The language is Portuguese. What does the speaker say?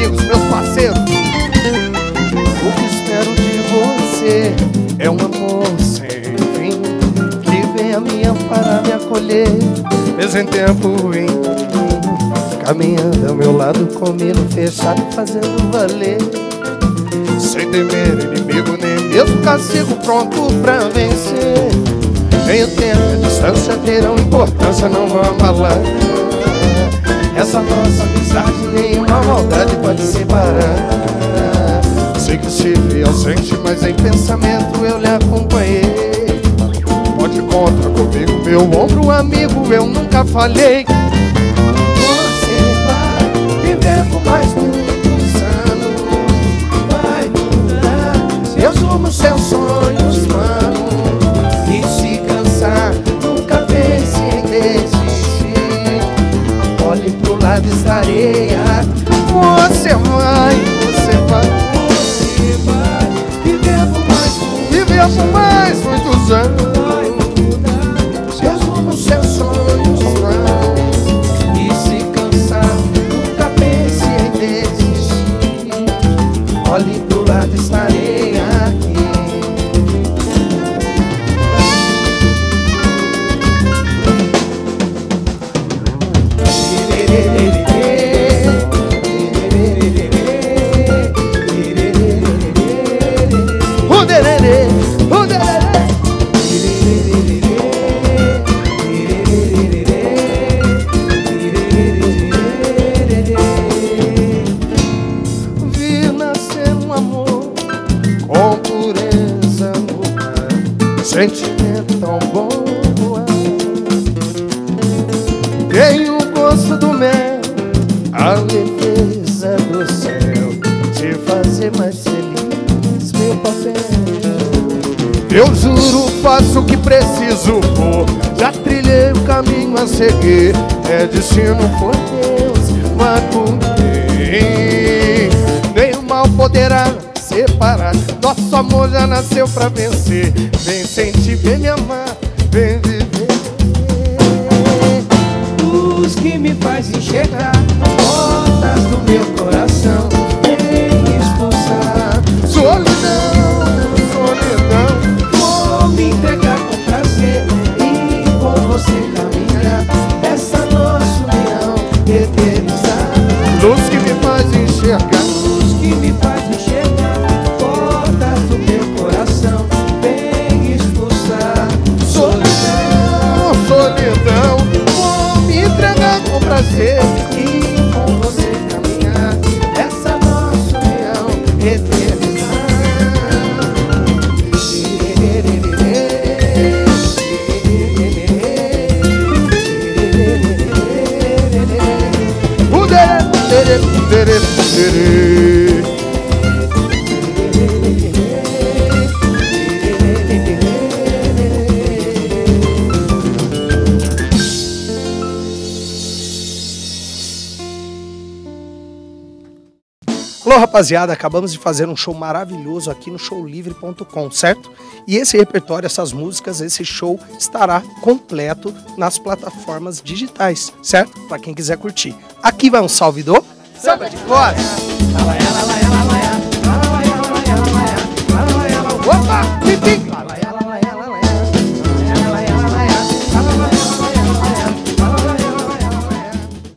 amigos, meus parceiros. O que espero de você é um amor sem fim, que venha me amparar, me acolher, mesmo em tempo ruim, caminhando ao meu lado, comigo fechado, fazendo valer, sem temer inimigo nem mesmo castigo, pronto pra vencer. Nem o tempo e a distância terão importância, não vão abalar essa nossa amizade, nenhuma maldade pode separar. Sei que estive ausente, mas em pensamento eu lhe acompanhei. Pode contar comigo, meu ombro amigo, eu nunca falhei. Você vai viver por mais muitos anos, vai mudar, eu sumo seus sonhos, mano. E se cansar, nunca pense em desistir. Olhe pro lado, estarei aqui. Você vai viver por mais muitos anos. Eu sumo seus sonhos, não. E se cansar, nunca pense em desistir. Olhe pro lado, estarei aqui. Vi nascer um amor com pureza no ar, sentimento tão bom. Tem o gosto do mel, a leveza do céu, te fazer mais feliz, meu papel. Eu juro, faço o que preciso for, já trilhei o caminho a seguir. É destino, foi Deus, mas por mim nenhum mal poderá separar. Nosso amor já nasceu pra vencer. Vem sentir, vem me amar, vem viver. Luz que me faz enxergar portas do meu coração, vem expulsar solidão, solidão. Vou me entregar com prazer e com você caminhar essa nossa união, eternizar. Luz que me faz enxergar, luz que me faz enxergar portas do meu coração, vem expulsar solidão, solidão. Vou me entregar com prazer e com você caminhar essa nossa união, eternizar. Alô, rapaziada, acabamos de fazer um show maravilhoso aqui no showlivre.com, certo? E esse repertório, essas músicas, esse show estará completo nas plataformas digitais, certo? Para quem quiser curtir. Aqui vai um salve do Samba de Glória.